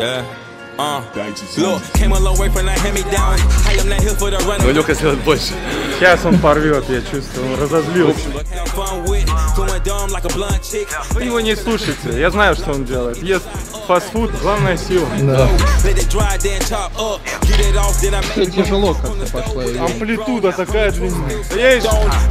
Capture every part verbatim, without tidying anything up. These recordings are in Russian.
Но Леха сделает больше. Сейчас он порвет, я чувствую, он разозлился. Вы его не слушайте, я знаю, что он делает. Ест фастфуд, главная сила. Да. Тяжело как-то пошло. Амплитуда такая длинная. Есть.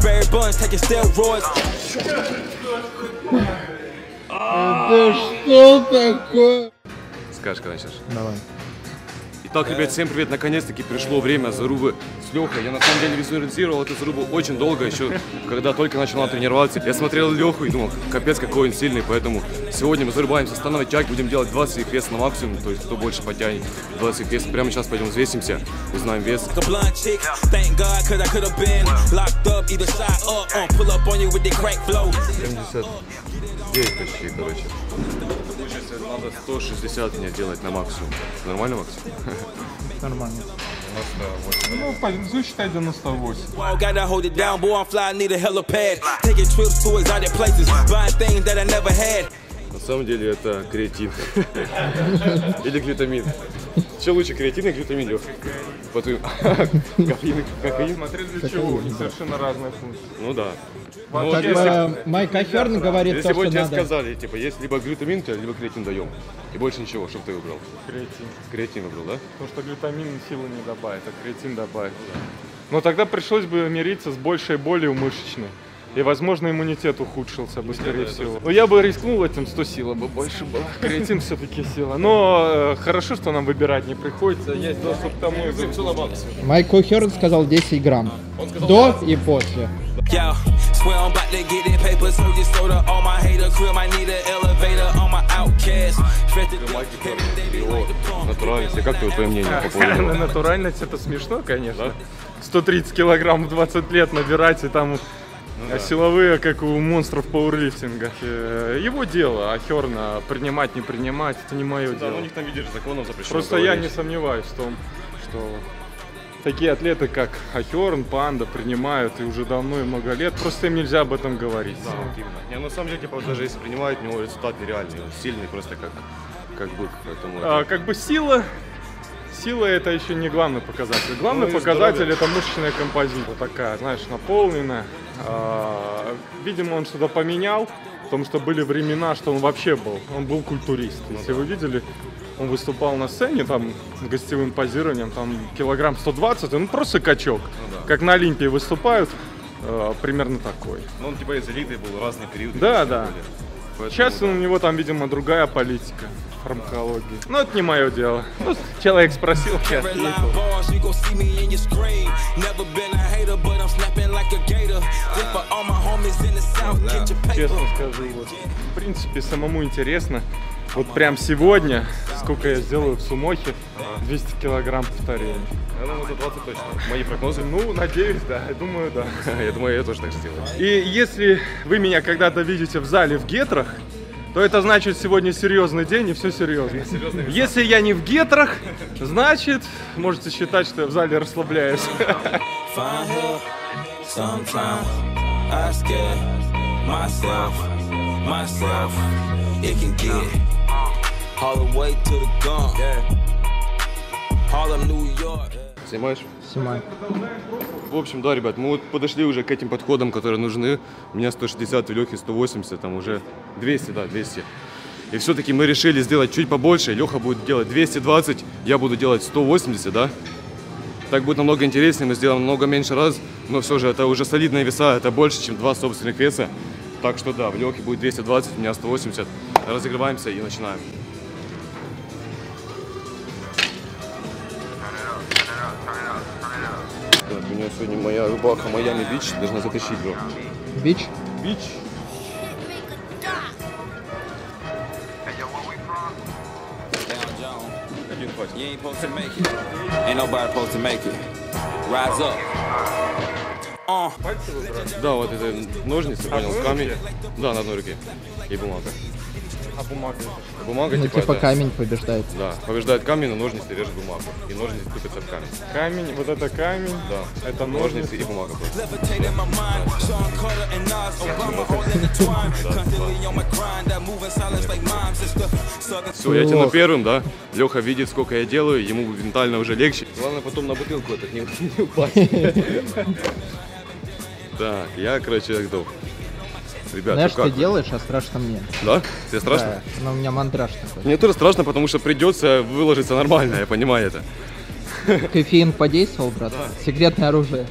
Это что такое? Скажешь, когда начнешь. Давай. Итак, ребят, всем привет! Наконец-таки пришло время зарубы с Лехой. Я на самом деле визуализировал эту зарубу очень долго, еще когда только начал тренироваться. Я смотрел Леху и думал, капец, какой он сильный, поэтому сегодня мы зарубаемся становой тяги, будем делать двадцать их вес на максимум, то есть кто больше потянет двадцать их вес. Прямо сейчас пойдем взвесимся, узнаем вес. семьдесят девять почти, короче. Надо сто шестьдесят мне делать на максимум. Нормально, Макс? Нормально. девяносто восемь. Ну, считай девяносто восемь. На самом деле это креатин. Или глютамин. Что лучше, креатин или глютамин, Лёх? Кофеин, кофеин. Смотри, для чего? У них совершенно разные функции. Ну да. Ну, как бы Майк Ахерн говорит, если то, бы что тебе надо. сказали, типа, есть либо глютамин, либо креатин даем. И больше ничего, что ты выбрал? Креатин. Креатин выбрал, да? Потому что глютамин силы не добавит, а креатин добавит. Но тогда пришлось бы мириться с большей болью мышечной. И, возможно, иммунитет ухудшился бы, скорее да, всего. Но я бы рискнул этим, сто сила бы больше было. Креатин все-таки сила. Но э, хорошо, что нам выбирать не приходится. Есть доступ к тому, и все на максимум. Майк Ахерн сказал десять грамм. Сказал, до да? И после. Натуральность. И как твое мнение по поводу? Натуральность это смешно, конечно. сто тридцать килограмм в двадцать лет набирать и там... Ну, да. Силовые, как у монстров пауэрлифтинга. Его дело, Ахерна принимать, не принимать, это не мое да, дело. Ну, у них там, видишь, законом запрещено. Просто говорить. Я не сомневаюсь в том, что такие атлеты, как Ахерн, Панда, принимают и уже давно и много лет. Просто им нельзя об этом говорить. Да, вот именно. Не, на самом деле, типа, даже если принимают, у него результат нереальный. Он сильный, просто как, как бык. Поэтому а, это... Как бы сила... Сила это еще не главный показатель. Главный ну, показатель здоровье. Это мышечная композиция. Такая, знаешь, наполненная. А, видимо, он что-то поменял, потому что были времена, что он вообще был. Он был культурист. Ну, Если да. вы видели, он выступал на сцене там с гостевым позированием, там килограмм сто двадцать, он просто качок. Ну, да. Как на Олимпии выступают, а, примерно такой. Ну, он типа из элиты был, разные периоды. Да, да. Поэтому, Сейчас да. у него там, видимо, другая политика. Фармакологии. Ну, это не мое дело. Ну, человек спросил, я ответил. Честно скажу, вот, в принципе, самому интересно. Вот прям сегодня, сколько я сделаю в сумохе, двести килограмм повторений. Я думаю, за двадцать точно. Мои прогнозы? Ну, надеюсь, да. Я думаю, да. Я думаю, я тоже так сделаю. И если вы меня когда-то видите в зале в гетрах, то это значит, сегодня серьезный день и все серьезно. Если я не в гетрах, значит, можете считать, что я в зале расслабляюсь. Снимаешь? Снимай. В общем, да, ребят, мы вот подошли уже к этим подходам, которые нужны. У меня сто шестьдесят, у Лехи сто восемьдесят, там уже двести, да, двести. И все-таки мы решили сделать чуть побольше. Леха будет делать двести двадцать, я буду делать сто восемьдесят, да? Так будет намного интереснее, мы сделаем намного меньше раз, но все же это уже солидные веса, это больше, чем два собственных веса. Так что да, в Лехе будет двести двадцать, у меня сто восемьдесят. Разогреваемся и начинаем. Так, у меня сегодня моя рубаха Майами Бич должна затащить, бро. Бич? Бич. Один хватит. Да, вот это ножницы, понял, камень. Да, на одной руке. И бумага. А бумага. Бумага, Ну, типа, типа да. камень побеждает. Да, побеждает камень, но ножницы режет бумагу. И ножницы тупятся в камень. Камень, вот это камень, Да. это Ножницы ножницы. и бумага просто. Levitating my mind, Sean Carter and Nas, Obama all intertwined. Constantly on my grind, that moving silence like moms. It's the southern. Все, я тяну Ох. первым, да. Леха видит, сколько я делаю, ему ментально уже легче. Главное потом на бутылку этот не, не упасть. Так, я, короче, готов. Ребят, Знаешь, ну ты как? делаешь, а страшно мне. Да? Тебе страшно? Да, но у меня мандраж такой. Мне тоже страшно, потому что придется выложиться нормально, я понимаю это. Кофеин подействовал, брат? Секретное оружие.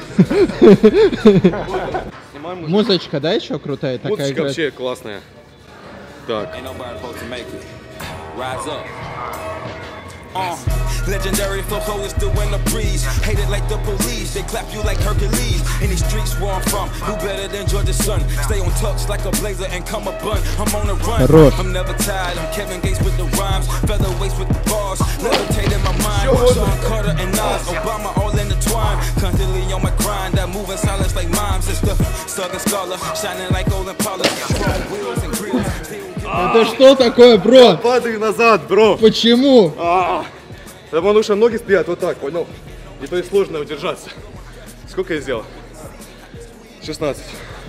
Снимаем музыку. Музычка, да, еще крутая такая Музычка играет? вообще классная. Так, Ain't nobody supposed to make it. Rise up. Uh, legendary flow is still in the breeze. Hated like the police, they clap you like Hercules. In these streets where I'm from, who better than Georgia Sun? Stay on touch like a blazer and come a bun. I'm on the run. Хорош. I'm never tired. I'm Kevin Gates with the rhymes, featherweights with the bars. Levitating my mind. Sean Carter and Nas, Obama all intertwined. Constantly on my grind, that moving silence like moms. It's the Southern Scholar, shining like golden polish. Chrome wheels and grills. Это что такое, бро? падай назад, бро. Почему? А, потому что ноги стоят вот так, понял? И то есть сложно удержаться. Сколько я сделал? шестнадцать.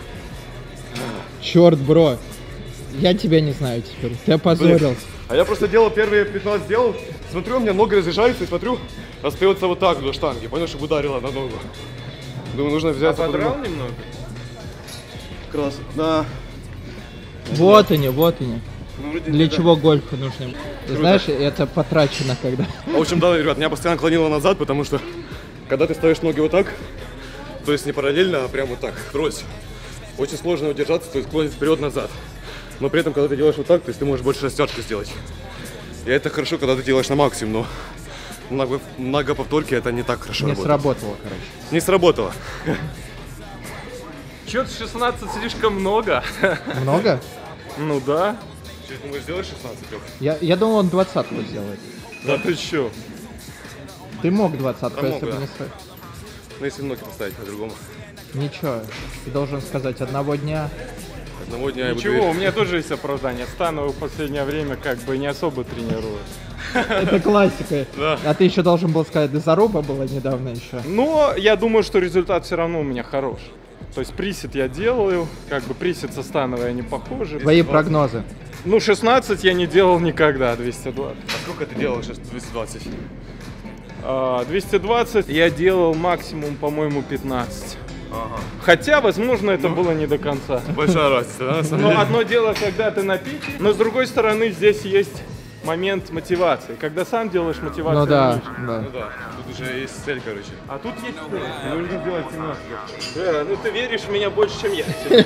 Черт, бро. Я тебя не знаю теперь. Ты опозорился. А я просто делал первые пятнадцать сделал. Смотрю, у меня ноги разъезжаются, и смотрю, остается вот так до штанги. Понял, чтобы ударило на ногу. Думаю, нужно взять. Подрал немного? Крас. Да. Вот они, вот они. Ну, вроде Для не чего гольфу нужны? Ты знаешь, это потрачено когда. так. В общем, да, ребят, меня постоянно клонило назад, потому что когда ты ставишь ноги вот так, то есть не параллельно, а прям вот так, врозь, очень сложно удержаться, то есть клонить вперед-назад. Но при этом, когда ты делаешь вот так, то есть ты можешь больше растяжки сделать. И это хорошо, когда ты делаешь на максимум, но много, много повторки это не так хорошо Не работает. сработало, короче. Не сработало. Чё-то шестнадцать слишком много. Много? Ну да. Через думаешь, сделаешь шестнадцать, Лёх? Я, я думал, он двадцатку сделает. Да ты чё? Ты мог двадцатку, Да если мог, бы да. не стоит. Ну, если ноги поставить по-другому. Ничего, ты должен сказать одного дня. Одного дня я буду... Ничего, у меня тоже есть оправдание. Станову в последнее время как бы не особо тренируюсь. Это классика. Да. А ты еще должен был сказать, да заруба была недавно еще. Но я думаю, что результат все равно у меня хорош. То есть присед я делаю, как бы присед со становой они похожи. Твои прогнозы. Ну, шестнадцать я не делал никогда, двести двадцать. А сколько ты делал сейчас двести двадцать? А, двести двадцать я делал максимум, по-моему, пятнадцать. Ага. Хотя, возможно, это было не до конца. Большая разница, да, на самом Но деле? одно дело, когда ты на пике, но с другой стороны здесь есть момент мотивации. Когда сам делаешь, мотивация Ну да, выше. да. Ну да, тут уже есть цель, короче. А тут есть цель. Нужно сделать семнадцать. Да, ну ты веришь в меня больше, чем я.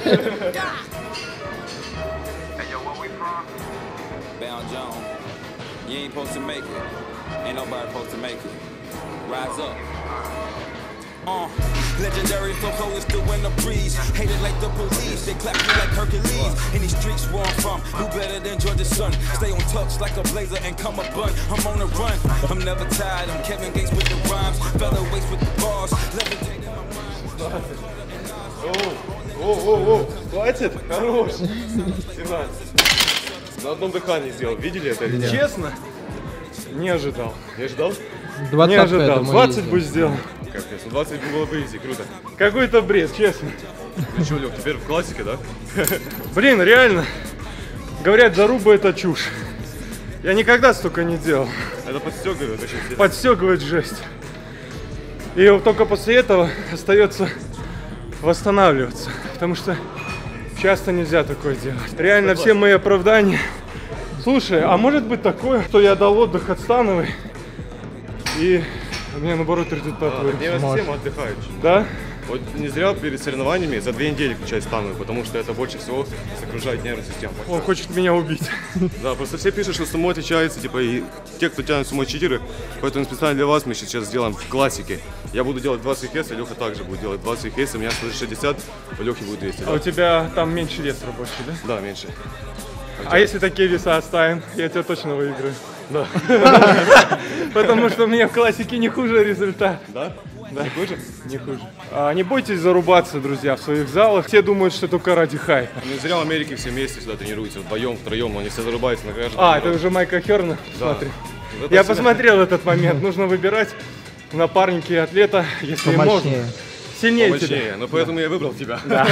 Bound Jones. You ain't supposed to make it. Ain't nobody supposed to make it. Rise up. Uh, legendary flow is still in the breeze. Hated like the police, they clap you like Hercules. In these streets where I'm from, who better than Georgia Sun? Stay on touch like a blazer and come a bun. I'm on the run, I'm never tired. I'm Kevin Gates with the rhymes, featherweights with the bars. Levitating my mind. О, о, о, хватит? Хорош. семнадцать. На одном дыхании сделал. Видели это или нет? Честно, не ожидал. Не ждал? Не Двадцатку, я ожидал. думаю, двадцать ездил. бы сделал. Капец, ну двадцать было бы изи, круто. Какой-то бред, честно. Ну что, Лёх, теперь в классике, да? Блин, реально. Говорят, заруба это чушь. Я никогда столько не делал. Это подстегивает очень сильно. Подстегивает жесть. И вот только после этого остается восстанавливаться. Потому что часто нельзя такое делать. Реально все мои оправдания. Слушай, а может быть такое, что я дал отдых от становой и у меня наоборот результат А, вырос. нервная система отдыхает. Да? Вот не зря перед соревнованиями за две недели включать становую, потому что это больше всего загружает нервную систему. Он хочет меня убить. Да, просто все пишут, что сумо отличается, типа, и те, кто тянет сумо читеры, поэтому специально для вас мы сейчас сделаем в классике. Я буду делать двадцать хес, а Леха также будет делать двадцать хес, у меня шестьдесят, у Лехи будет двести. А у тебя там меньше вес рабочий, да? Да, меньше. А если такие веса оставим, я тебя точно выиграю. Да. Потому что у меня в классике не хуже результат. Да? Да. Не хуже? Не хуже. А, не бойтесь зарубаться, друзья, в своих залах. Все думают, что только ради хайпа. Ну, зря в Америке все вместе сюда тренируются, вдвоем, втроем, они все зарубаются на каждом. А, это уже Майка Херна? Да. Смотри. Это Я всегда... посмотрел этот момент. Нужно выбирать напарники атлета, если можно. Сильнее Помощнее. тебя. Но поэтому да. я выбрал тебя. Да.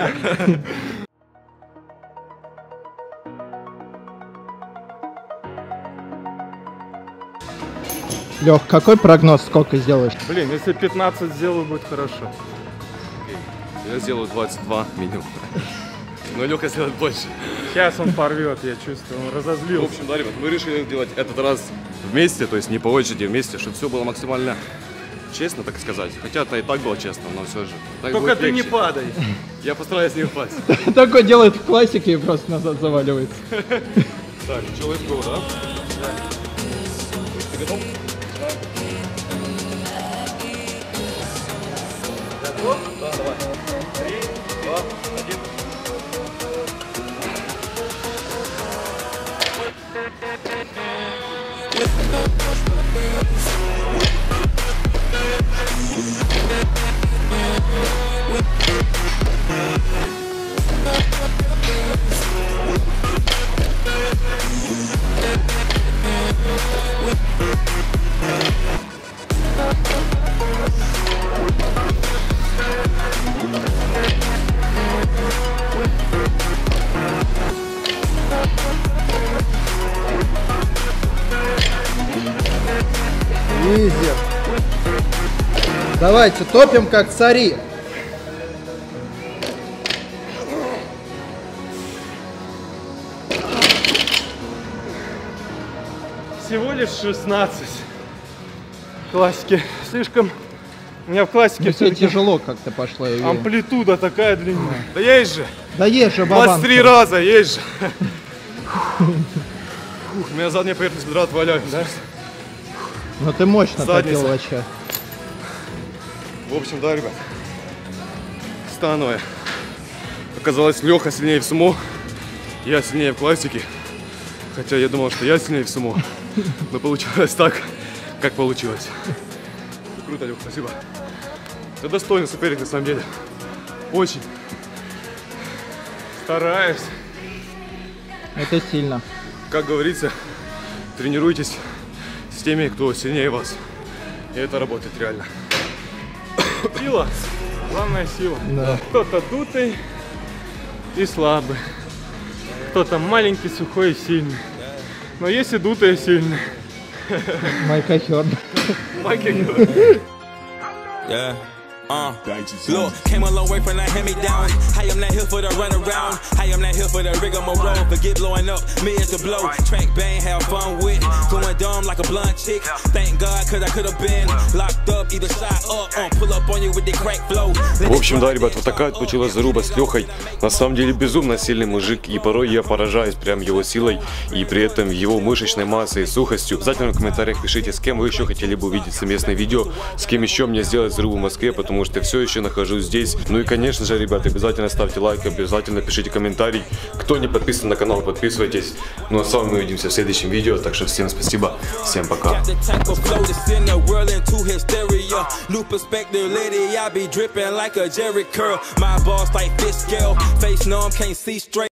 Лех, какой прогноз, сколько сделаешь? Блин, если пятнадцать сделаю, будет хорошо. Я сделаю двадцать два минимум. Но Леха сделает больше. Сейчас он порвет, я чувствую, он разозлился. В общем, да, ребят, мы решили делать этот раз вместе, то есть не по очереди, вместе, чтобы все было максимально честно, так сказать. Хотя это и так было честно, но все же. Только ты не падай. Я постараюсь не упасть. Такой делает в классике и просто назад заваливается. Так, что, let's go, да? Ты готов? Готов? Да, давай. Три, два, один. Изи. Давайте, топим как цари. Всего лишь шестнадцать. Классики. Слишком... У меня в классике Все все-таки тяжело как-то пошло. Я вижу. амплитуда такая длинная. Да есть же! Да есть же, двадцать Бабан. три раза, есть же! Фух, у меня задняя поверхность бедра отваляется. Да? Ну ты мощно Задница. топил вообще. В общем, да, ребят. Становая. Оказалось, Леха сильнее в сумо. Я сильнее в классике. Хотя я думал, что я сильнее в сумо. Но получилось так, как получилось. Круто, Леха, спасибо. Ты достойный соперник на самом деле. Очень. Стараюсь. Это сильно. Как говорится, тренируйтесь с теми, кто сильнее вас. И это работает реально. Сила. Главная сила. Да. Кто-то дутый и слабый. Кто-то маленький, сухой и сильный. Но есть и дутые и сильные. Майка Херн. Yeah. Uh, look, came a long way from that hand-me-down. I am not here for the run around. I am not here for the rigmarole. Forget blowing up, me is the blow. Track bang, have fun with. Going dumb like a blunt chick. Thank God, cause I could have been locked up, either shot up, uh, pull up on you with the crack flow. В общем, да, ребят, вот такая получилась заруба с Лехой. На самом деле безумно сильный мужик, и порой я поражаюсь прям его силой и при этом его мышечной массой и сухостью. Обязательно в комментариях пишите, с кем вы еще хотели бы увидеть совместное видео, с кем еще мне сделать зарубу в Москве, потому что я все еще нахожусь здесь. Ну и, конечно же, ребят, обязательно ставьте лайк, обязательно пишите комментарий. Кто не подписан на канал, подписывайтесь. Ну а с вами мы увидимся в следующем видео, так что всем спасибо, всем пока. New perspective, lady, I be dripping like a Jerry curl. My boss like fish scale, face numb, can't see straight.